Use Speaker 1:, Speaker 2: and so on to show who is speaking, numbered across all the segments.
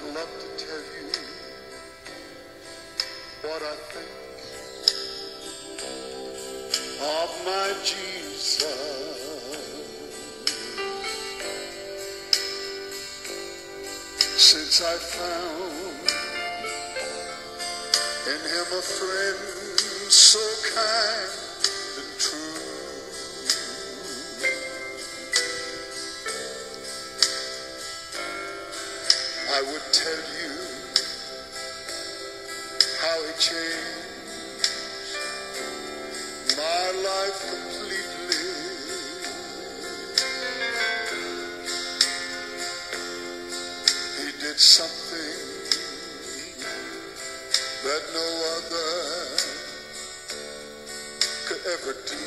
Speaker 1: love to tell you what I think of my Jesus. Since I found in him a friend so kind and true, I would tell you how he changed my life completely. He did something that no other could ever do.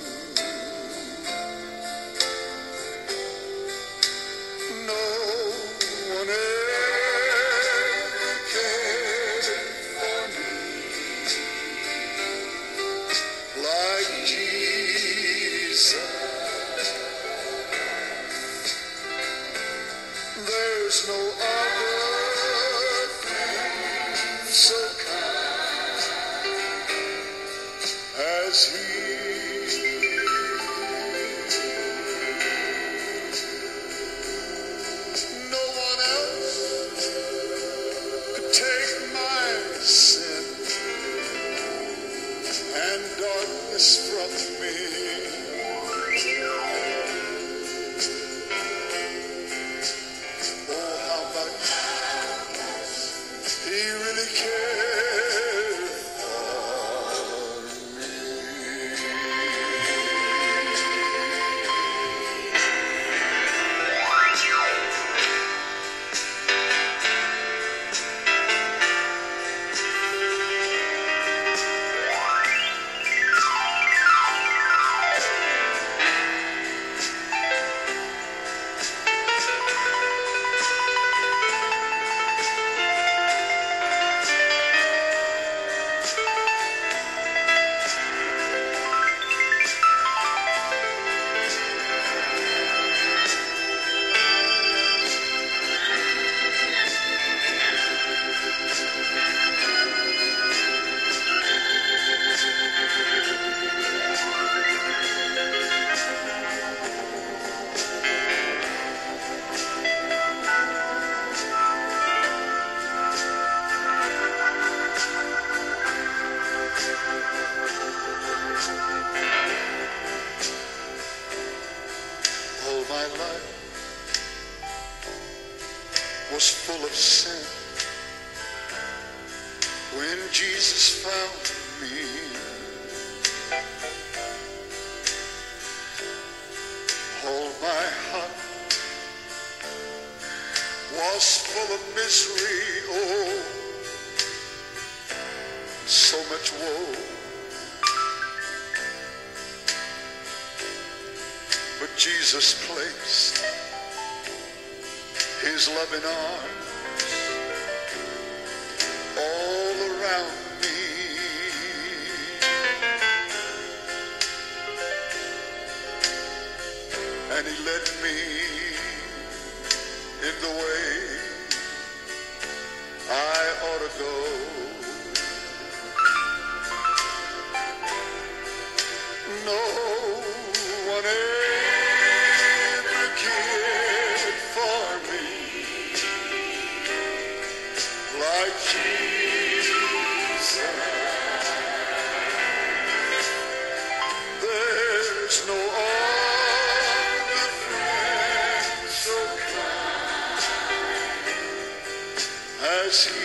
Speaker 1: No one ever cared for me like Jesus. There's no other friend so kind as he. No one else could take my sin and darkness from me. Oh, how much he really cared for me. All my life was full of sin when Jesus found me. All my heart was full of misery, oh, so much woe. But Jesus placed his loving arms all around me, and he led me in the way I ought to go. No one ever cared for me like Jesus. There's no other friend so kind as he.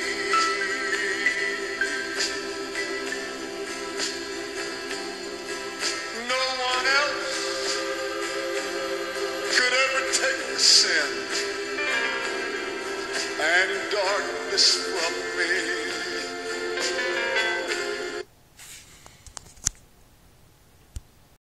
Speaker 1: No one else could ever take the sin and darkness from me.